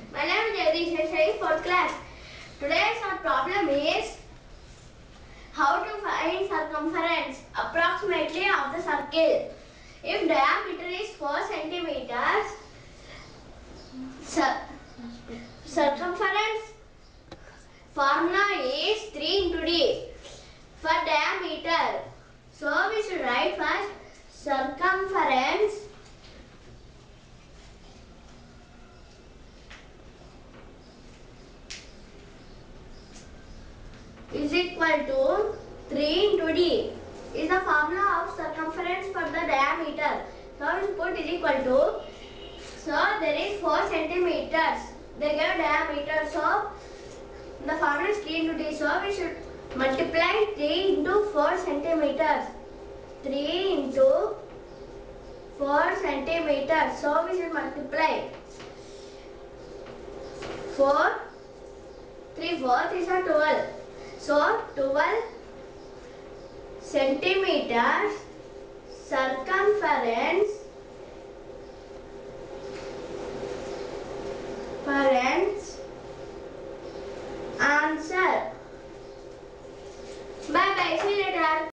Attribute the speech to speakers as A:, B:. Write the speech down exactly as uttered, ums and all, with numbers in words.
A: My name is Jagdish. I study fourth class. Today's our problem is how to find circumference approximately of the circle. If diameter is four centimeters, cir circumference formula is three into d for diameter. So we should write first circumference is equal to three into d is the formula of circumference for the diameter. So we should put is equal to, so there is four centimeters. They gave diameter, so the formula is three into d. So we should multiply three into four centimeters. three into four centimeters. So we should multiply four. three fourths is a twelve. So twelve centimeters circumference